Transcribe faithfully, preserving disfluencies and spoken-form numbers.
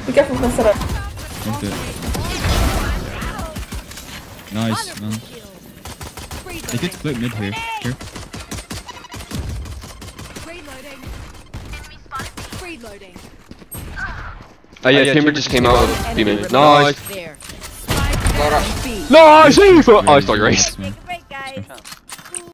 Be careful, mess it up. Okay. Nice, man. They could split mid here. Here. Oh yeah, Timber just came out of B-man. Nice! There. Nice! Oh, I stole your race!